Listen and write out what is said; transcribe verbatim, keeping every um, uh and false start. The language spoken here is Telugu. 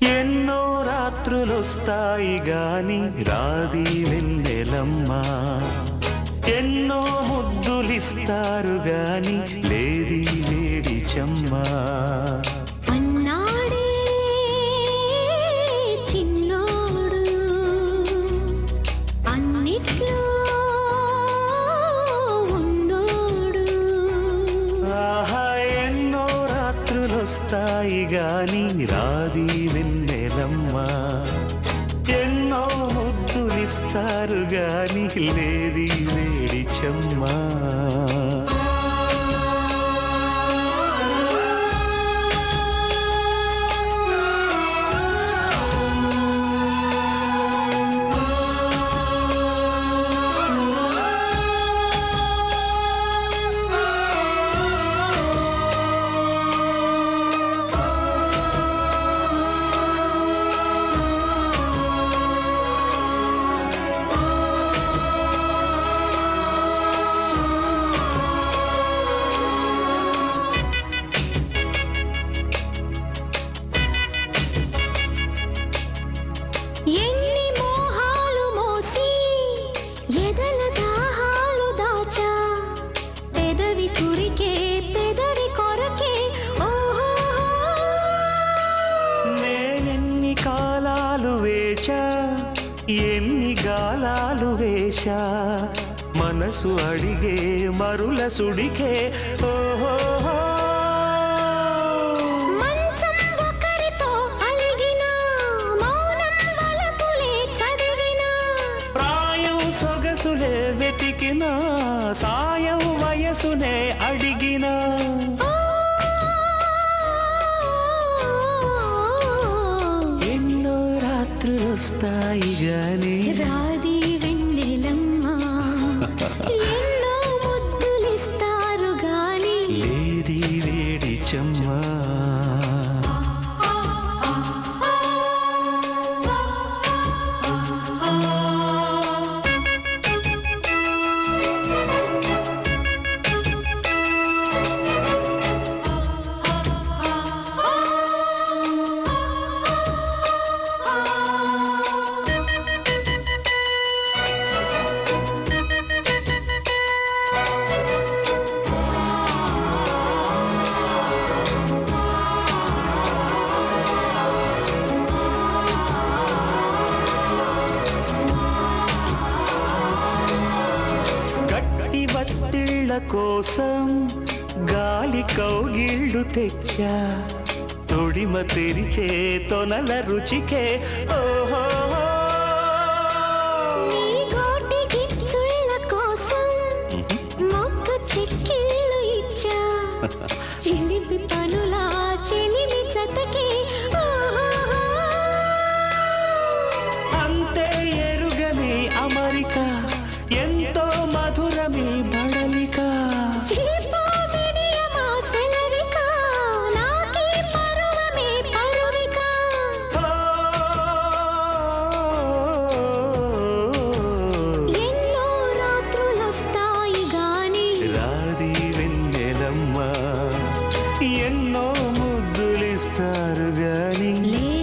ఎన్నో రాత్రులొస్తాయి గాని రాది వెన్నెలమ్మ, ఎన్నో ముద్దులిస్తారు గాని లేది వేడి చెమ్మ. అన్నాడే చిన్నోడు అన్నిట్లో ఉన్నోడు. ఆహా ఎన్నో రాత్రులొస్తాయి గాని రాది వెన్నెలమ్మ, ఎన్నో ముద్దులిస్తారు గాని లేది వేడి చెమ్మ. ఎన్ని మోహాలు మోసి ఎదల దాహాలు దాచా, పెదవి కురికే పెదవి కొరకే ఓహో. నేనెన్ని కాలాలు వేచా ఎన్ని గాలాలు వేశా, మనసు అడిగే మరుల సుడికే ఓహో. మంచం ఒకరితో అలిగినా మౌనం వలపులే చదివినా, ప్రాయం సొగసులే వెతికినా సాయం వయసునే అడిగినా. ఎన్నో రాత్రులొస్తాయి గాని రాది వెన్నెలమ్మ, ఎన్నో ముద్దులిస్తారు గాని లేది వేడి చెమ్మ. గట్టి బత్తిళ్ళ కోసం గాలి కౌగిళ్ళు తెచ్చా, తొడిమ తెరిచే తొనల రుచికే ఓహో. నీ గోటి గిచ్చుళ్ళ కోసం మొక్క చెక్కిళ్ళు ఇచ్చా, చిలిపి పనులా చెలిమి జతకి ఓహో. అంతే ఎరుగని అమరిక ఎంతో మధురమి బడలిక. చీపా విడియమా సెలవిక, నాకీ పరువమే పరువిక. ఎన్నో రాత్రులొస్తాయి గాని రాది వెన్నెలమ్మ, ఎన్నో ముద్దులిస్తారు గాని లే